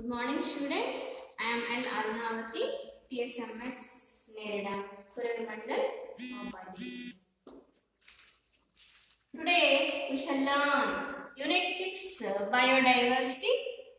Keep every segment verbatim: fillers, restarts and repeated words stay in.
morning, students. I am L. Arunavati, T S M S Nerida, Kuruvimandal, Mobile. Today we shall learn Unit six, uh, Biodiversity.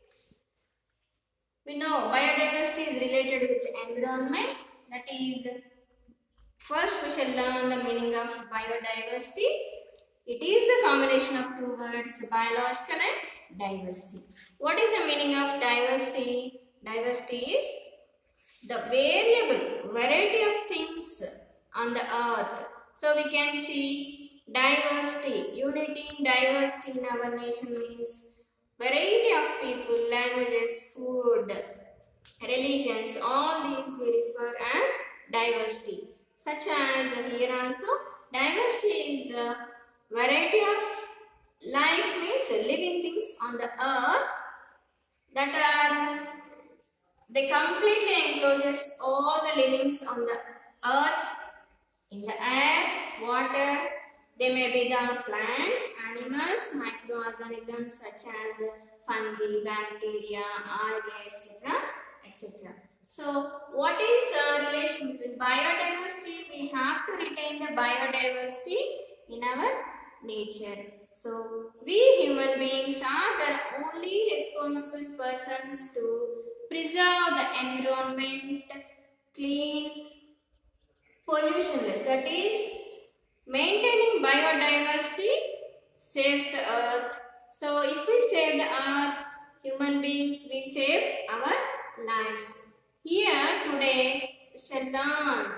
We know biodiversity is related with environment. That is, first we shall learn the meaning of biodiversity. It is the combination of two words, biological and diversity. What is the meaning of diversity? Diversity is the variable, variety of things on the earth. So we can see diversity, unity in diversity in our nation means variety of people, languages, food, religions, all these we refer as diversity. Such as here also, diversity is a variety of life means living things on the earth that are, they completely encloses all the livings on the earth, in the air, water. They may be the plants, animals, microorganisms such as fungi, bacteria, algae, et cetera, et cetera. So, what is the relation between biodiversity? We have to retain the biodiversity in our nature. So, we human beings are the only responsible persons to preserve the environment clean, pollutionless. That is, maintaining biodiversity saves the earth. So, if we save the earth, human beings, we save our lives. Here today we shall learn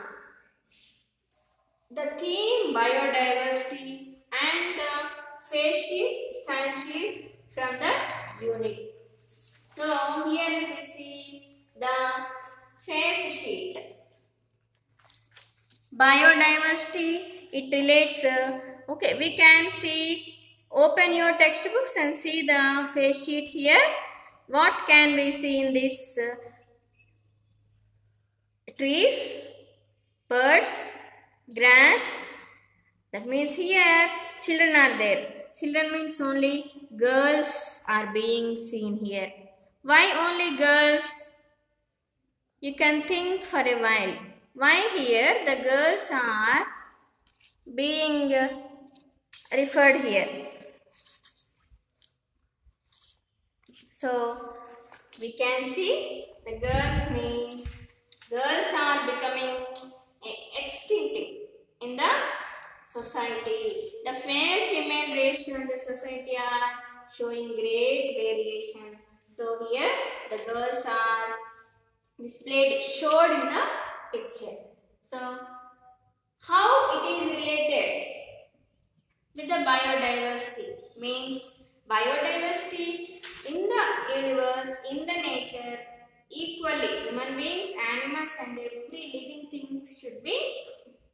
the theme biodiversity and the face sheet, style sheet from the unit. So, here if we see the face sheet. Biodiversity, it relates, uh, okay, we can see, open your textbooks and see the face sheet here. What can we see in this? Uh, trees, birds, grass. That means here children are there. Children means only girls are being seen here. Why only girls? You can think for a while. Why here the girls are being referred here? So we can see the girls means girls are becoming extinct in the society. The male female ratio in the society are showing great variation. So here the girls are displayed, showed in the picture. So how it is related with the biodiversity? Means biodiversity in the universe, in the nature, equally human beings, animals and every living thing should be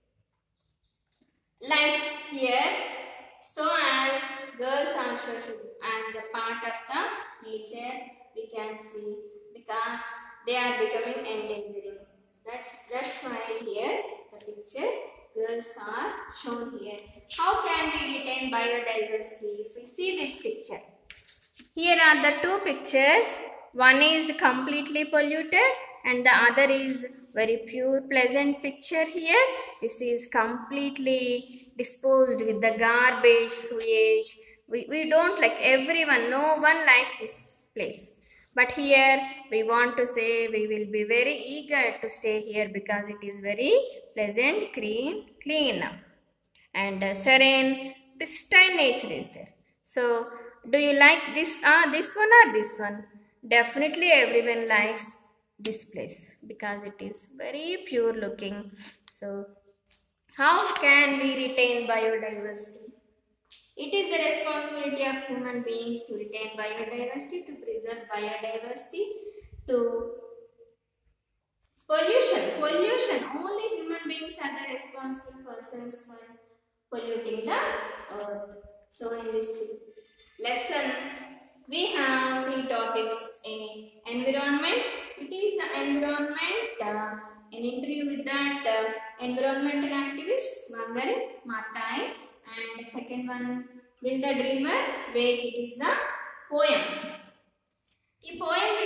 life here. So as girls also should, as the part of the nature, we can see, because they are becoming endangering. That, that's why here the picture girls are shown here. How can we retain biodiversity? If we see this picture, here are the two pictures. One is completely polluted and the other is very pure, pleasant picture here. This is completely disposed with the garbage, sewage. We, we don't like, everyone, no one likes this place. But here we want to say we will be very eager to stay here because it is very pleasant, clean, clean and uh, serene, pristine nature is there. So, do you like this, uh, this one or this one? Definitely everyone likes this place because it is very pure looking. So, how can we retain biodiversity? It is the responsibility of human beings to retain biodiversity, to preserve biodiversity, to pollution. Pollution, only human beings are the responsible persons for polluting the earth. So in this lesson, we have three topics. A, environment. It is the environment, uh, an interview with that uh, environmental activist, Mangal Matai. And the second one, Will the Dreamer, where it is a poem. The poem related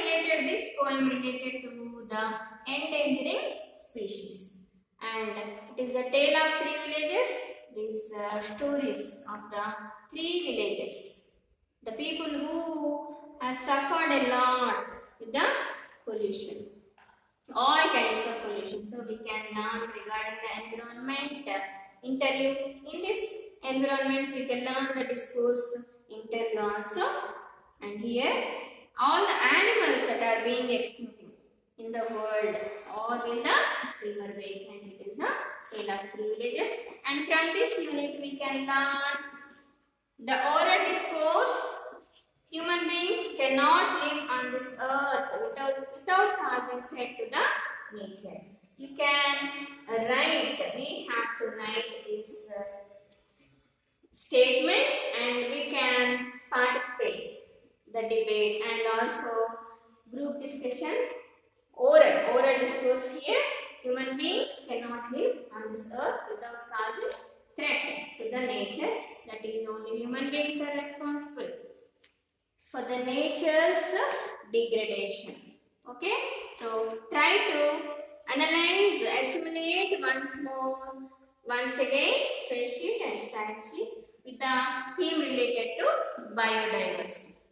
related, this poem related to the endangering species. And it is a tale of three villages. These uh, stories of the three villages. The people who have suffered a lot with the pollution. All kinds of pollution. So we can learn regarding the environment uh, interview. In this environment we can learn the discourse interview also. And here all the animals that are being extincted in the world, all in the river way, and it is a tale of three villages. And from this unit we can learn the oral discourse. Human beings cannot live on this earth without, without causing threat to the nature. You can write, we have to write this uh, statement, and we can participate the debate and also group discussion. Oral, oral discourse here. Human beings cannot live on this earth without causing threat to the nature. That is, only human beings are responsible for the nature's degradation. Okay, so try to analyze, assimilate once more, once again, face sheet and style sheet with the theme related to biodiversity.